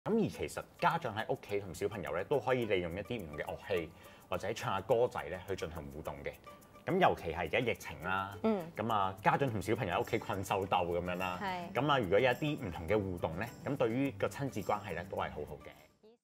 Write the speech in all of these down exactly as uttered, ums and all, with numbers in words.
咁而其實家長喺屋企同小朋友咧都可以利用一啲唔同嘅樂器或者唱下歌仔咧去進行互動嘅。咁尤其係而家疫情啦，咁啊、嗯、家長同小朋友喺屋企困獸鬥咁樣啦，咁啊如果有一啲唔同嘅互動咧，咁對於個親子關係咧都係好好嘅。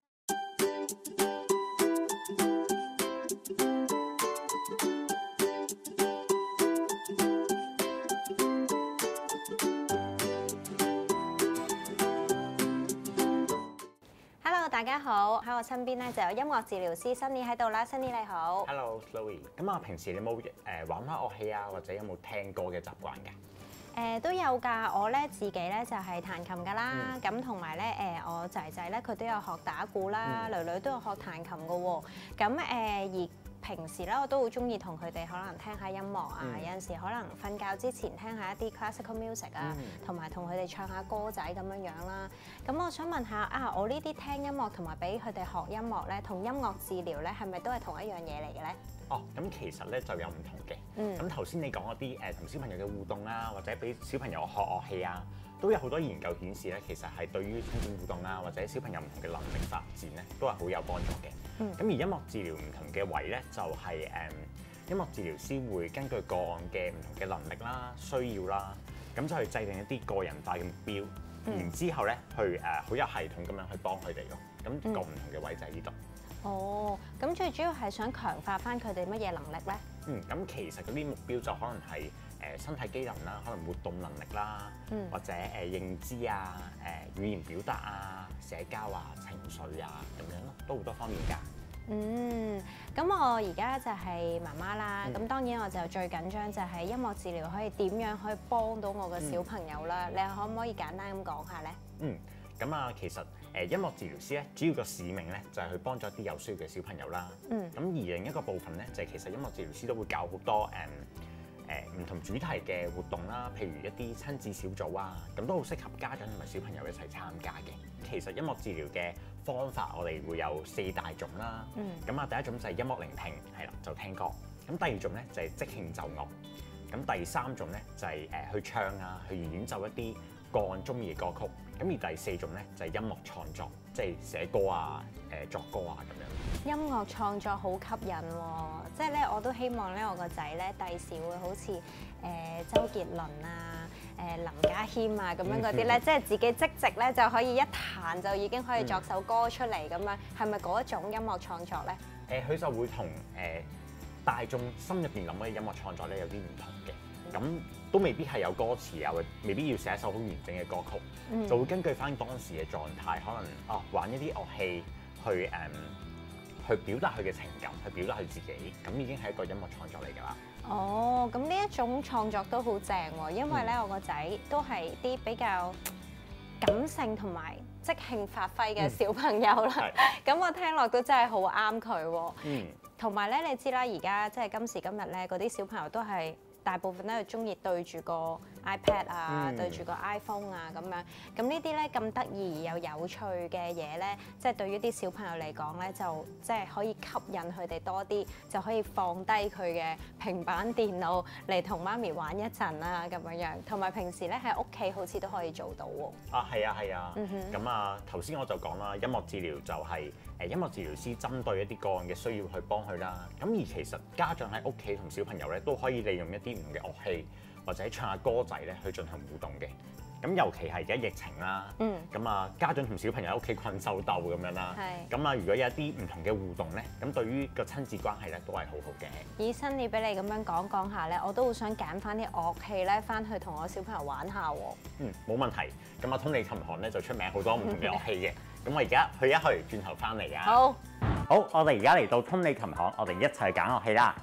大家好，喺我身邊咧就有音樂治療師 Sunny 喺度啦。Sunny 你好 ，Hello Chloe。咁啊，平時你有冇誒玩下樂器啊，或者有冇聽歌嘅習慣㗎？誒、 呃、都有㗎，我咧自己咧就係、是、彈琴㗎啦。咁同埋咧誒我仔仔咧佢都有學打鼓啦，嗯、女女都有學彈琴㗎喎。咁誒、呃、而平時咧，我都好中意同佢哋可能聽下音樂啊，嗯、有陣時可能瞓覺之前聽下一啲 classical music 啊，同埋同佢哋唱下歌仔咁樣樣啦。咁我想問下啊，我呢啲聽音樂同埋俾佢哋學音樂咧，同音樂治療咧，係咪都係同一樣嘢嚟嘅咧？ 哦，咁其實咧就有唔同嘅。嗯。咁頭先你講嗰啲誒同小朋友嘅互動啊，或者俾小朋友學樂器啊，都有好多研究顯示咧，其實係對於親子互動啊，或者小朋友唔同嘅能力發展咧，都係好有幫助嘅。嗯。咁而音樂治療唔同嘅位咧，就係、是、誒、嗯、音樂治療師會根據個案嘅唔同嘅能力啦、需要啦，咁就去制定一啲個人化嘅目標，嗯、然之後咧去誒好、呃、有系統咁樣去幫佢哋咯。咁個唔同嘅位就喺呢度。哦， 咁最主要係想強化翻佢哋乜嘢能力咧？ 嗯，咁其實嗰啲目標就可能係誒、呃、身體機能啦，可能活動能力啦，嗯、或者誒、呃、認知啊、誒、呃、語言表達啊、社交啊、情緒啊咁樣咯，都好多方面㗎。 嗯，咁我而家就係媽媽啦，咁、嗯、當然我就最緊張就係音樂治療可以點樣可以幫到我個小朋友啦？嗯、你可唔可以簡單咁講下咧？嗯。 咁啊，其實誒音樂治療師咧，主要個使命咧就係去幫助一啲有需要嘅小朋友啦。嗯。咁而另一個部分咧，就係其實音樂治療師都會搞好多誒誒唔同主題嘅活動啦，譬如一啲親子小組啊，咁都好適合家長同埋小朋友一齊參加嘅。其實音樂治療嘅方法，我哋會有四大種啦。嗯。咁啊，第一種就係音樂聆聽，係啦，就聽歌。咁第二種咧就係即興奏樂。咁第三種咧就係誒去唱啊，去演奏一啲個案中意嘅歌曲。咁而第四種咧就係音樂創作，即係寫歌啊、誒作歌啊咁樣。 音樂創作好吸引喎，即係咧我都希望咧我個仔咧第時會好似誒、呃、周杰倫啊、誒、呃、林家謙啊咁樣嗰啲咧，即係自己即席咧就可以一彈就已經可以作首歌出嚟咁樣，係咪嗰一種音樂創作咧？誒、 呃，佢就會同誒、呃、大眾心入邊諗嘅音樂創作咧有啲唔同嘅。咁都未必係有歌詞啊，未必要寫一首好完整嘅歌曲，嗯、就會根據翻當時嘅狀態，可能啊玩一啲樂器去誒、嗯、去表達佢嘅情感，去表達佢自己，咁已經係一個音樂創作嚟㗎啦。 哦，咁呢一種創作都好正喎，因為咧、嗯、我個仔都係啲比較感性同埋即興發揮嘅小朋友啦，咁、嗯、我聽落都真係好啱佢喎。嗯，同埋咧，你知啦，而家即係今時今日咧，嗰啲小朋友都係。大部分都係中意對住個 iPad 啊，嗯、對住個 iPhone 啊咁樣。咁呢啲咧咁得意而又有趣嘅嘢咧，即係對於啲小朋友嚟講咧，就即係可以吸引佢哋多啲，就可以放低佢嘅平板電腦嚟同媽咪玩一陣啦咁樣樣。同埋平時咧喺屋企好似都可以做到喎。 啊，係啊，係啊。咁、嗯、哼啊，頭先我就講啦，音樂治療就係、是、誒音樂治療師針對一啲個案嘅需要去幫佢啦。咁而其實家長喺屋企同小朋友咧都可以利用一啲唔同嘅樂器或者唱下歌仔咧去進行互動嘅，咁尤其係而家疫情啦，咁啊、嗯、家長同小朋友喺屋企困獸鬥咁樣啦，咁啊是如果有一啲唔同嘅互動咧，咁對於個親子關係咧都係好好嘅。 以Sunny俾你咁樣講講下咧，我都好想揀翻啲樂器咧翻去同我小朋友玩下喎。 嗯，冇問題。咁啊，通利琴行咧就出名好多唔同嘅樂器嘅，咁我而家去一去，轉頭翻嚟啊。好，好，我哋而家嚟到通利琴行，我哋一齊揀樂器啦。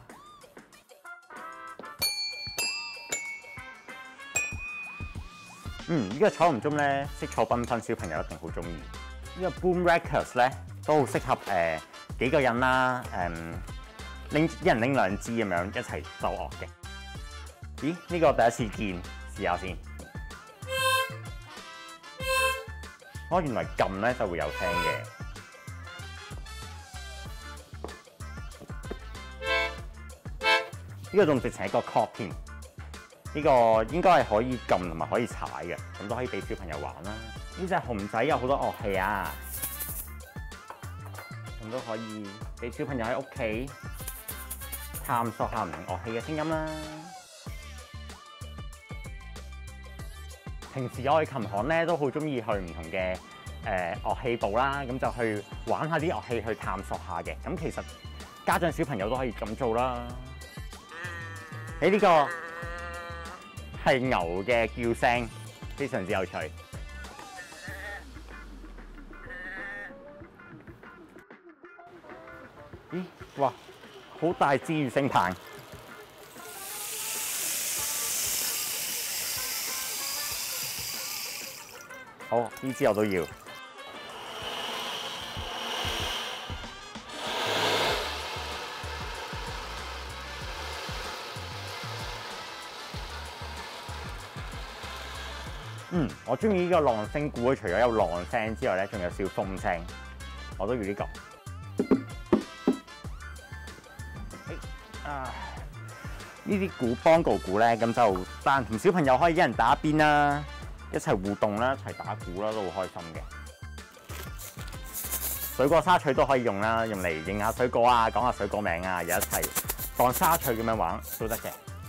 嗯，呢、這個彩虹鐘咧，色彩繽紛，小朋友一定好中意。呢、這個 Boom Records 咧，都好適合誒、呃、幾個人啦，誒拎一人拎兩支咁樣一齊奏樂嘅。咦？呢、這個第一次見，試下先。哦，原來撳咧就會有聲嘅。呢、這個仲直情係一個 chord 添。呢個應該係可以撳同埋可以踩嘅，咁都可以俾小朋友玩啦。 呢隻熊仔有好多樂器啊，咁都可以俾小朋友喺屋企探索下唔同樂器嘅聲音啦。平時我去琴行咧都好中意去唔同嘅誒、呃、樂器部啦，咁就去玩下啲樂器去探索下嘅。咁其實家長小朋友都可以咁做啦。你、這、呢個係牛嘅叫聲，非常之有趣。咦，哇，好大支魚聲棒！好，呢支我都要。嗯，我中意呢個浪聲鼓，除咗有浪聲之外咧，仲有少風聲，我都要呢、這個。啊！呢啲鼓邦告鼓咧，咁就但同小朋友可以一人打一邊啦，一齊互動啦，一齊打鼓啦，都好開心嘅。水果沙錘都可以用啦，用嚟認下水果啊，講下水果名啊，又一齊當沙錘咁樣玩都得嘅。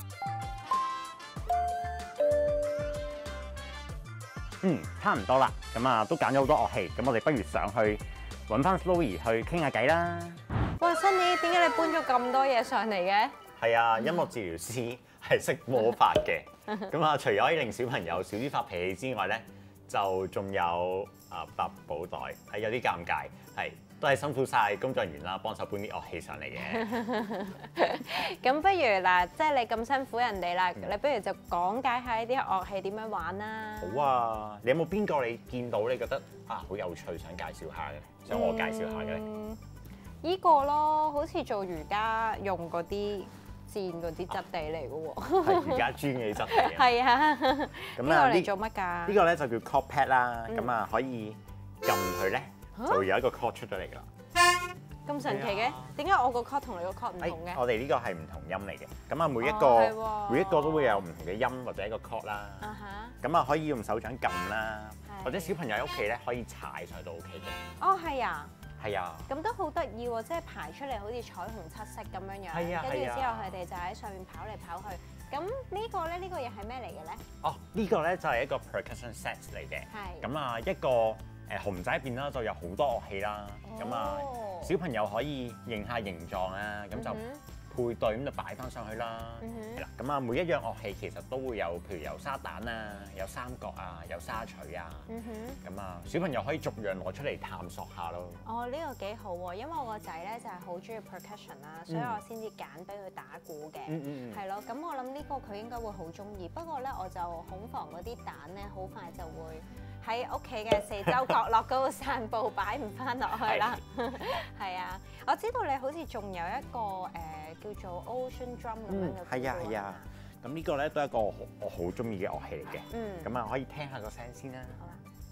嗯，差唔多啦，咁啊都揀咗好多樂器，咁我哋不如上去揾翻 Chloe 去傾下偈啦。 喂，Sunny，點解你搬咗咁多嘢上嚟嘅？ 係啊，音樂治療師係識魔法嘅。咁啊，除咗可以令小朋友少啲發脾氣之外咧，就仲有啊百寶袋，係有啲尷尬，係都係辛苦晒工作人員啦，幫手搬啲樂器上嚟嘅。 咁不如嗱，即係你咁辛苦人哋啦，嗯、你不如就講解下呢啲樂器點樣玩啦。 好啊，你有冇邊個你見到你覺得啊好有趣，想介紹下嘅？想我介紹下嘅咧？嗯依個咯，好似做瑜伽用嗰啲墊嗰啲質地嚟嘅喎， 係瑜伽磚嘅質地。 係啊，咁啊嚟做乜㗎？ 呢個咧就叫 chord pad 啦，咁啊、嗯、可以撳佢咧， 啊、 就會有一個 chord 出咗嚟㗎啦。 咁神奇嘅？點解我個 chord 同你個 chord 唔同嘅？ 我哋呢個係唔同音嚟嘅，咁啊每一個、哦、每一個都會有唔同嘅音或者一個 chord 啦。咁啊、uh huh. 可以用手掌撳啦，是或者小朋友喺屋企咧可以踩上去都 OK 嘅。 哦，係啊。 係啊， 咁都好得意喎！即係排出嚟好似彩虹七色咁樣樣，跟住之後佢哋就喺上面跑嚟跑去。咁呢個咧，呢個嘢係咩嚟嘅咧？ 哦，呢個咧就係一個 percussion set 嚟嘅。係。咁啊，一個誒熊仔入邊啦，就有好多樂器啦。咁啊，小朋友可以認下形狀啊，咁就配對咁就擺翻上去啦。係啦，咁啊每一樣樂器其實都會有，譬如有沙蛋啊，有三角啊，有沙錘啊。嗯哼。咁啊，小朋友可以逐樣攞出嚟探索下咯。哦，呢個幾好喎，因為我個仔咧就係好中意 percussion 啦，所以我先至揀俾佢打鼓嘅。嗯嗯嗯。係咯，咁我諗呢個佢應該會好中意。不過咧，我就恐防嗰啲蛋咧，好快就會喺屋企嘅四周角落嗰度散步，擺唔翻落去啦。係啊，我知道你好似仲有一個誒。叫做 Ocean Drum 咁樣嘅。嗯，係啊係啊，咁呢個咧都係一個我我好中意嘅樂器嚟嘅。嗯，咁啊可以聽下個聲先啦。好啊。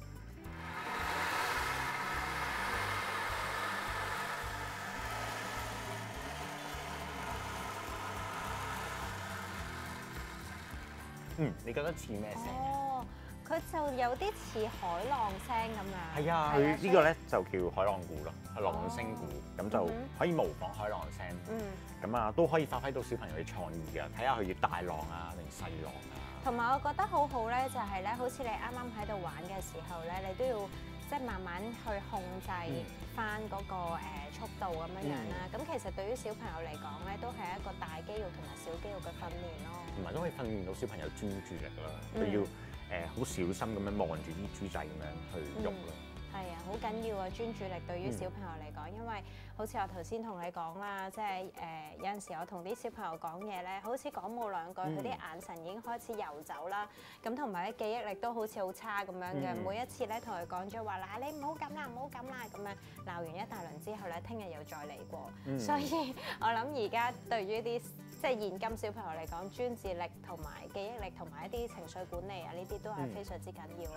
嗯，你覺得似咩聲？哦，佢就有啲似海浪聲咁樣。係啊，佢呢個咧就叫海浪鼓咯，係浪聲鼓，咁就可以模仿海浪聲。嗯。咁啊，都可以發揮到小朋友嘅創意㗎，睇下佢要大浪啊定細浪啊。同埋我覺得好好咧，就係咧，好似你啱啱喺度玩嘅時候咧，你都要即係慢慢去控制翻嗰個誒速度咁樣樣啦。咁、嗯、其實對於小朋友嚟講咧，都係一個大肌肉同埋小肌肉嘅訓練咯。同埋都可以訓練到小朋友專注力啦，佢、嗯、要誒好、呃、小心咁樣望住啲豬仔咁樣去喐咯。嗯係啊，好緊要啊！專注力對於小朋友嚟講，因為好似我頭先同你講啦，即係誒、呃、有陣時我同啲小朋友講嘢咧，好似講冇兩句，佢啲、嗯、眼神已經開始遊走啦。咁同埋咧記憶力都好似好差咁樣嘅。嗯、每一次咧同佢講咗話嗱，你唔好咁啦，唔好咁啦，咁樣鬧完一大輪之後咧，聽日又再嚟過。嗯、所以我諗而家對於啲即係現今小朋友嚟講，專注力同埋記憶力同埋一啲情緒管理啊，呢啲都係非常之緊要咯。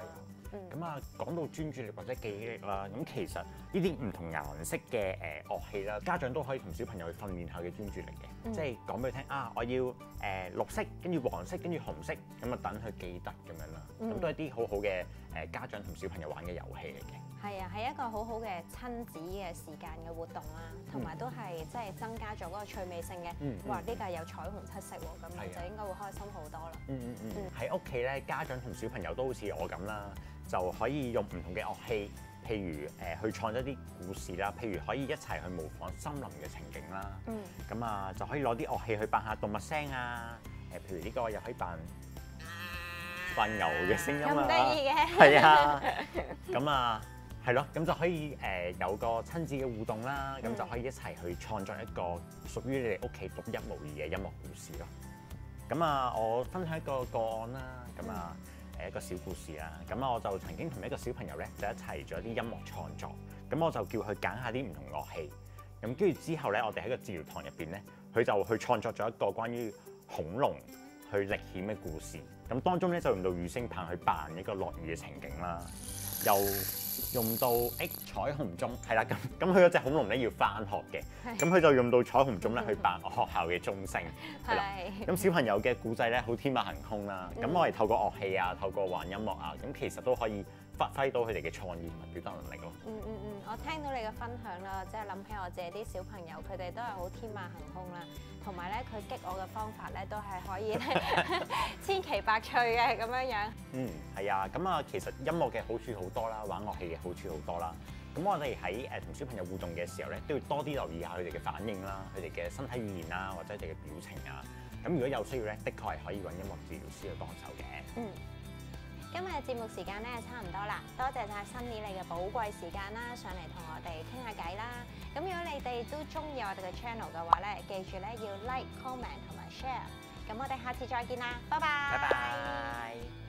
咁啊講到專注力或者記憶力啦，咁其實呢啲唔同顏色嘅誒樂器啦，家長都可以同小朋友去訓練下嘅專注力嘅，嗯、即係講俾佢聽啊，我要誒、呃、綠色，跟住黃色，跟住紅色，咁啊等佢記得咁樣啦。咁、嗯、都係啲好好嘅誒家長同小朋友玩嘅遊戲嚟嘅。 係啊，係一個好好嘅親子嘅時間嘅活動啦，同埋都係即係增加咗嗰個趣味性嘅。 嗯、 哇！呢個係有彩虹七色喎，咁你就應該會開心好多啦。 嗯嗯嗯。喺屋企咧，家長同小朋友都好似我咁啦，就可以用唔同嘅樂器，譬如誒、呃、去創一啲故事啦，譬如可以一齊去模仿森林嘅情景啦。嗯。咁啊，就可以攞啲樂器去扮下動物聲啊。誒，譬如呢個又可以扮扮牛嘅聲音啊。 咁得意嘅。 係啊。咁啊。係咯，咁就可以誒、呃、有個親子嘅互動啦，咁、嗯、就可以一齊去創作一個屬於你哋屋企獨一無二嘅音樂故事咯。咁啊，我分享一個個案啦，咁啊誒一個小故事啦。咁啊，我就曾經同一個小朋友咧就一齊做一啲音樂創作。咁我就叫佢揀下啲唔同樂器。咁跟住之後咧，我哋喺個治療堂入邊咧，佢就去創作咗一個關於恐龍去歷險嘅故事。咁當中咧就用到雨聲棒去扮一個落雨嘅情景啦，又用到誒、欸、彩虹鐘係啦，咁咁佢嗰隻恐龍咧要返學嘅，咁佢就用到彩虹鐘咧去扮學校嘅鐘聲係啦。咁小朋友嘅故仔咧好天馬行空啦，咁我哋透過樂器啊，透過玩音樂啊，咁其實都可以發揮到佢哋嘅創意同埋表達能力咯。嗯嗯嗯， 我聽到你嘅分享啦，即係諗起我自己啲小朋友，佢哋都係好天馬行空啦，同埋咧佢激我嘅方法咧都係可以咧千奇百趣嘅咁樣樣。 嗯，係啊，咁啊其實音樂嘅好處好多啦，玩樂器嘅好處好多啦。咁我哋喺誒同小朋友互動嘅時候咧，都要多啲留意下佢哋嘅反應啦，佢哋嘅身體語言啦，或者佢哋嘅表情啊。咁如果有需要咧，的確係可以揾音樂治療師去幫手嘅。嗯。 今日嘅節目時間咧差唔多啦，多謝晒 Sunny 你嘅寶貴時間啦，上嚟同我哋傾下偈啦。咁如果你哋都中意我哋嘅 channel 嘅話咧，記住咧要 like、comment 同埋 share。咁我哋下次再見啦，拜拜。 拜拜。